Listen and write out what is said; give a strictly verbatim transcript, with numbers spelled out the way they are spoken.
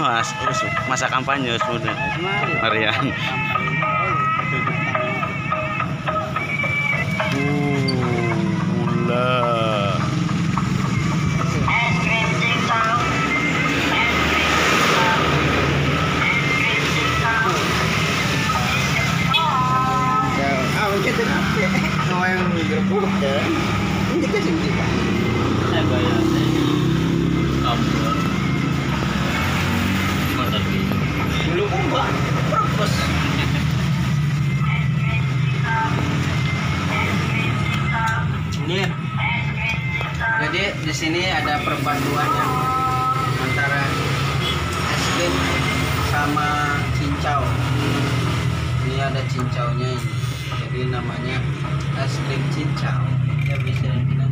mas, masa kampanye sebenarnya. Marian. Uh, gula. Kalau yang gerbuk ya, ini kita sendiri pak. Saya bayar kabel motor gitu. Dulu pun pak, purpose. Ini, jadi di sini ada perpaduannya antara es krim sama cincau. Ini ada cincaunya ini. Jadi namanya es krim cincau. Ya bisa